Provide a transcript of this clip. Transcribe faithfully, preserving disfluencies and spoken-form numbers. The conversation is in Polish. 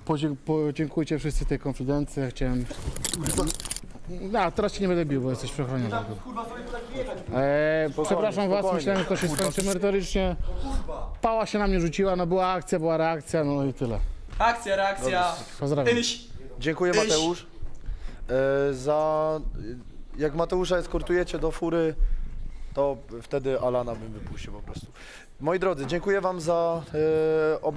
podzie podziękujcie wszyscy tej konfidencji. Ja chciałem... No, teraz cię nie będę bił, bo jesteś przechroniony. Eee, przepraszam was, myślałem, że to się skończy merytorycznie. Pała się na mnie rzuciła, no była akcja, była reakcja, no i tyle. Akcja, reakcja. Pozdrawiam. Iść. Dziękuję Iść. Mateusz. E, za... Jak Mateusza eskortujecie do fury, to wtedy Alana bym wypuścił po prostu. Moi drodzy, dziękuję wam za e, obecność.